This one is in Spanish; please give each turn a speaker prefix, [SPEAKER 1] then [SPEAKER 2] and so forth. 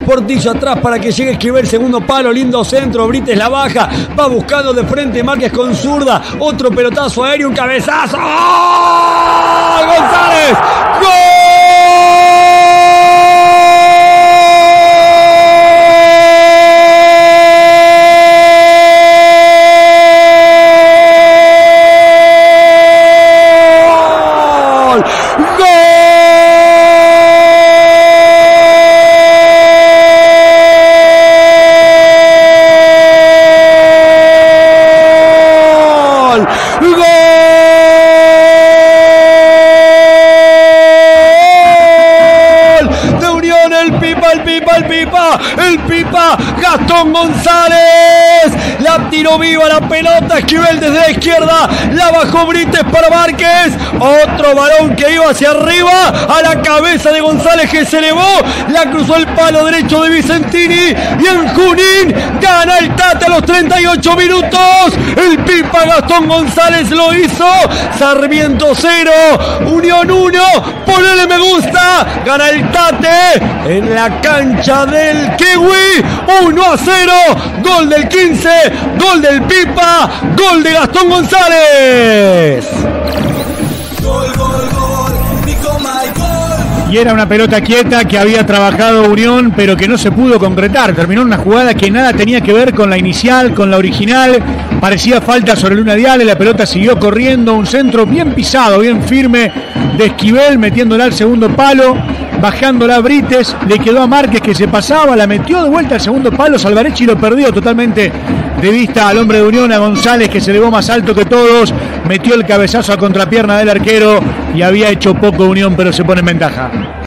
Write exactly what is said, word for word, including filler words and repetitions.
[SPEAKER 1] Portillo atrás para que llegue Esquivel, segundo palo, lindo centro, Brites la baja, va buscando de frente Márquez con zurda, otro pelotazo aéreo, un cabezazo. ¡Oh! ¡González! ¡Gol! El Pipa, Gastón González, la tiró viva la pelota, Esquivel desde la izquierda, la bajó Brites para Márquez, otro balón que iba hacia arriba, a la cabeza de González que se elevó, la cruzó el palo derecho de Vicentini, y en Junín gana el Tate a los treinta y ocho minutos, el Pipa Gastón González lo hizo, Sarmiento cero, Unión uno, ponele me gusta, gana el Tate en la cancha del Kiwi, uno a cero, gol del quince, gol del Pipa, gol de Gastón González.
[SPEAKER 2] Gol, gol, gol, Nico Maicon.
[SPEAKER 3] Y era una pelota quieta que había trabajado Unión, pero que no se pudo concretar. Terminó en una jugada que nada tenía que ver con la inicial, con la original. Parecía falta sobre Luna Diale, la pelota siguió corriendo, un centro bien pisado, bien firme de Esquivel, metiéndola al segundo palo, bajándola a Brites, le quedó a Márquez que se pasaba, la metió de vuelta al segundo palo, Salvarecchi lo perdió totalmente de vista al hombre de Unión, a González que se elevó más alto que todos, metió el cabezazo a contrapierna del arquero y había hecho poco Unión, pero se pone en ventaja.